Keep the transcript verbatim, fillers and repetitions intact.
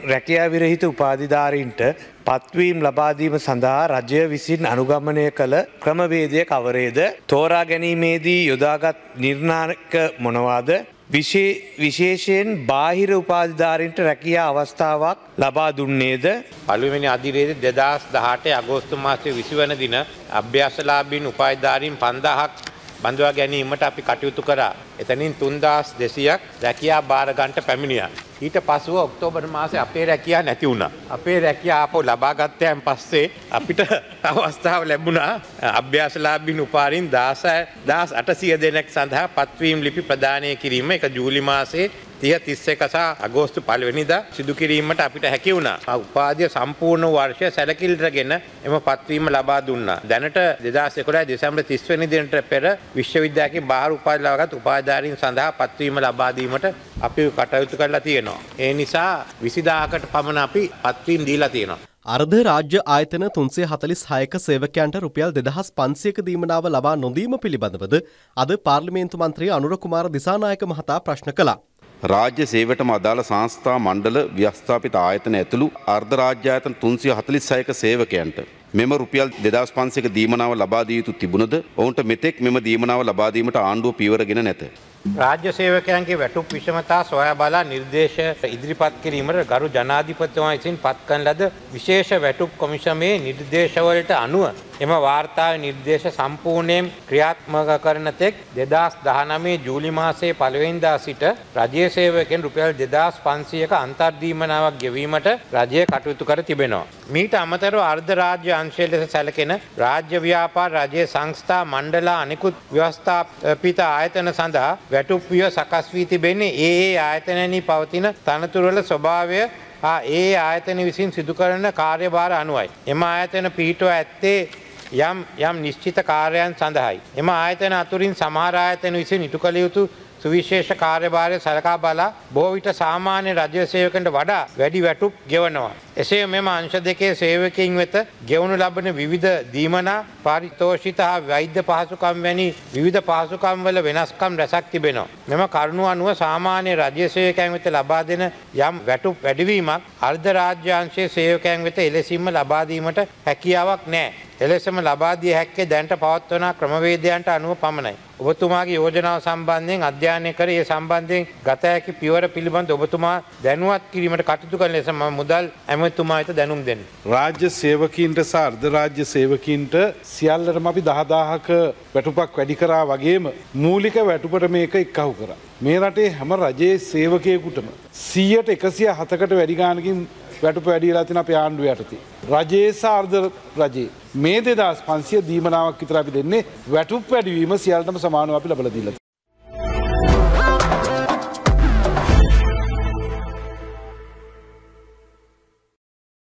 රැකියා විරහිත උපාධිධාරීන්ට පත්වීම් ලබා දීම සඳහා රජය විසින් අනුගමනය කළ ක්‍රමවේදය කවරේද? තෝරා ගැනීමේදී යොදාගත් නිර්ණායක මොනවාද? විශේෂයෙන් බාහිර උපාධිධාරීන්ට රැකියා අවස්ථාවක් ලබා දුන්නේද? පළමුවෙනි අධිරේද දෙදාස් දහඅට අගෝස්තු මාසයේ විසි වන දින අභ්‍යාසලාභීන් උපාධිධාරීන් පන්දාහක් බඳවා ගැනීමට අපි කටයුතු කරා. එතනින් තුන්දාස් දෙසීයක් රැකියා බාර ගන්නට පැමිණියා. ඊට පසුව ඔක්තෝබර් මාසේ අපේ රැකියාව නැති වුණා. අපේ රැකියාව ආපහු ලබා ගත්තයන් පස්සේ අපිට අවස්ථාව ලැබුණා අභ්‍යාසලාභීන් උපාධින් දහදාස් අටසිය දෙනෙක් සඳහා පත්වීම් ලිපි ප්‍රදානය කිරීම. ඒක ජූලි මාසයේ තිහ තිස් එක සහ අගෝස්තු පළවෙනිදා සිදු කිරීමට අපිට හැකි වුණා. උපාධිය සම්පූර්ණ වර්ෂය සැලකිලිටගෙන එම පත්වීම ලබා දුන්නා. දැනට දෙදාස් එකොළහ දෙසැම්බර් තිස් වෙනි දිනට පෙර විශ්වවිද්‍යාලයේ බාහිර උපාධි ලබාගත් උපාධිධාරීන් සඳහා පත්වීම ලබා දීමට අපි කටයුතු කරලා තියෙනවා. ඒ නිසා විසිදාහකට පමණ අපි පත්වීම් දීලා තියෙනවා. අර්ධ රාජ්‍ය ආයතන තුන්සිය හතළිස් හයක සේවකයන්ට රුපියල් දෙදහස් පන්සියක දීමනාව ලබා නොදීම පිළිබඳවද අද පාර්ලිමේන්තු මන්ත්‍රී අනුර කුමාර දිසානායක මහතා ප්‍රශ්න කළා. රාජ්‍ය සේවයටම අදාළ සංස්ථා මණ්ඩල ව්‍යවස්ථාපිත ආයතන ඇතුළු අර්ධ රාජ්‍ය ආයතන තුන්සිය හතළිස් හයක සේවකයන්ට මෙම රුපියල් දෙදහස් පන්සියක දීමනාව ලබා දිය යුතු තිබුණද ඔවුන්ට මෙතෙක් මෙම දීමනාව ලබා දීමට ආණ්ඩුව පියවරගෙන නැත. රාජ්‍ය සේවකයන්ගේ වැටුප් විෂමතා සොයා බලා නිර්දේශ ඉදිරිපත් කිරීමට ගරු ජනාධිපතිතුමා විසින් පත් කරන ලද විශේෂ වැටුප් කොමිසමේ නිර්දේශවලට අනුව එම වාර්තාවේ නිර්දේශ සම්පූර්ණයෙන් ක්‍රියාත්මක කරන තෙක් දෙදාස් දහනවය ජූලි මාසයේ පළවෙනිදා සිට රජයේ සේවකයන් රුපියල් දෙදහස් පන්සියක අන්තර් දීමනාවක් ගෙවීමට රජය කටයුතු කර තිබෙනවා. මීට අමතරව අර්ධ රාජ්‍ය අංශය ලෙස සැලකෙන රාජ්‍ය ව්‍යාපාර රජයේ සංස්ථා මණ්ඩල අනෙකුත් ව්‍යවස්ථාපිත ආයතන සඳහා වැටුප් විය සකස් වී තිබෙන්නේ ඒ ඒ ආයතනයන්හි පවතින තනතුරුවල ස්වභාවය ඒ ආයතන විසින් සිදු කරන කාර්යභාර අනුවයි. එම ආයතන පිහිටුවා ඇත්තේ යම් යම් නිශ්චිත කාර්යයන් සඳහායි. එම ආයතන අතුරින් සමහර ආයතන විසින් ඉටු කළ යුතු සුවිශේෂ කාර්යභාරය සලකා බලා බොහෝ විට සාමාන්‍ය රජ්‍ය සේවකයන්ට වඩා වැඩි වැටුප් ගෙවනවා. එසේ මෙම අංශ දෙකේ සේවකයින් වෙත ගෙවනු ලබන විවිධ දීමනා පාරිතෝෂිත හා වෛද්‍ය පහසුකම් වැනි විවිධ පහසුකම් වල වෙනස්කම් රැසක් තිබෙනවා. මෙම කරුණු අනුව සාමාන්‍ය රජ්‍ය සේවකයන් වෙත ලබා දෙන යම් වැටුප් වැඩිවීමක් අර්ධ රාජ්‍ය අංශයේ සේවකයන් වෙත එලෙසින්ම ලබා දීමට හැකියාවක් නැහැ. එලෙසම ලබා දිය හැක්කේ දැනට පවත්වන ක්‍රමවේදයන්ට අනුව පමණයි. ඔබතුමාගේ යෝජනාව සම්බන්ධයෙන් අධ්‍යයනය කර ඒ සම්බන්ධයෙන් ගත හැකි පියවර පිළිබඳ ඔබතුමා දැනුවත් කිරීමට කටයුතු කරන ලෙස මම මුදල් ඇමතුමා වෙත දැනුම් දෙන්න. රාජ්‍ය සේවකීන්ට සහ අර්ධ රාජ්‍ය සේවකීන්ට සියල්ලටම අපි දහදාහක වැටුපක් වැඩි කරා වගේම මූලික වැටුපට මේක එක්කහු කරා. මේ රටේ හැම රජයේ සේවකයෙකුටම සියයට එකසිය හතකට වැඩි ගානකින් වැටුප වැඩි වෙලා තියෙන අපේ ආණ්ඩුව යටතේ. රජයේ සහ අර්ධ රජයේ මේ දෙදහස් පන්සිය දීමනාවක් විතර අපි දෙන්නේ වැටුප් වැඩිවීම සියල්ලටම සමානව අපි ලබලා දීලා